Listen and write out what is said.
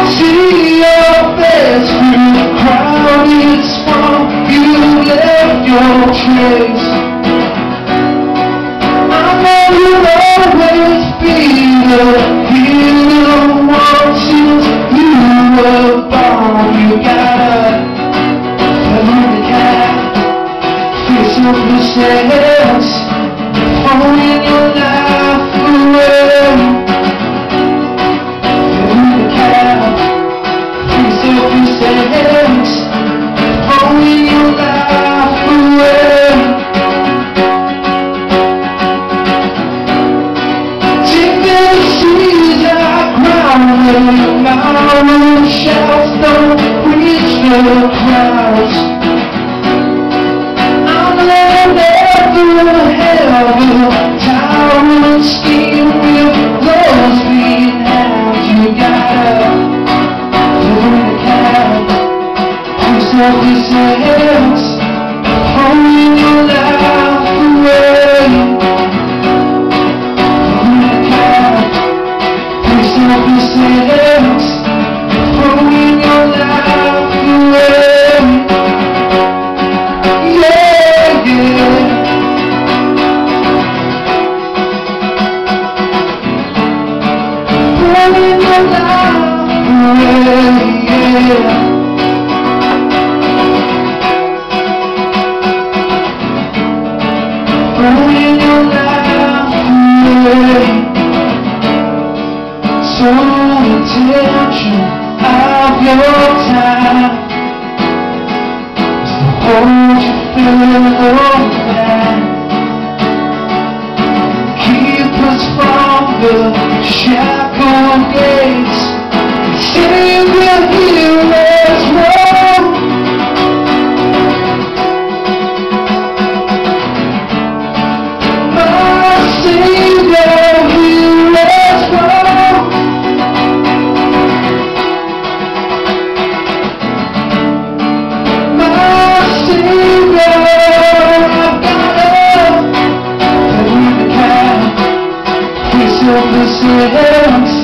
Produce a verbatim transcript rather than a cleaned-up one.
see your face through a crowded swamp. You left your trace. I know you'll always be the hero once you were born. You gotta cover the gap, face your mistakes, throwing your life away. Mistakes, throwing your life away. Take the seas I ground, the mountain shouts don't reach the clouds. I'll never have a towering scheme with those being out. You gotta self-mistakes, throwing your life away. Self-mistakes, throwing your life away. Yeah, yeah. Throwing your life away, yeah. Throwing your life away. So attention of your time is to hold your fellow man, keep us from the shackled gates, save the heroes wrong. Self-mistakes,